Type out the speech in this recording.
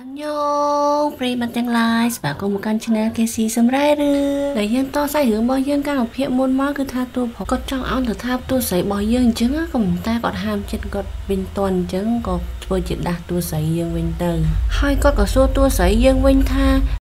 Annyeong ប្រិយមិត្តទាំងឡាយស្វាគមន៍មកកាន់ Channel KC សម្រាប់រឿងដែលយើងតសាយរឿងរបស់យើងកាលពីភាគមុនមកគឺថាតួគាត់ចង់ឲ្យទៅថាតួស្រីរបស់យើងអញ្ចឹងក៏ប៉ុន្តែគាត់ហាមចិត្តគាត់វិញតន់អញ្ចឹងក៏ធ្វើជាដាស់តួស្រីយើងវិញទៅហើយគាត់ក៏សួរតួស្រីយើងវិញថា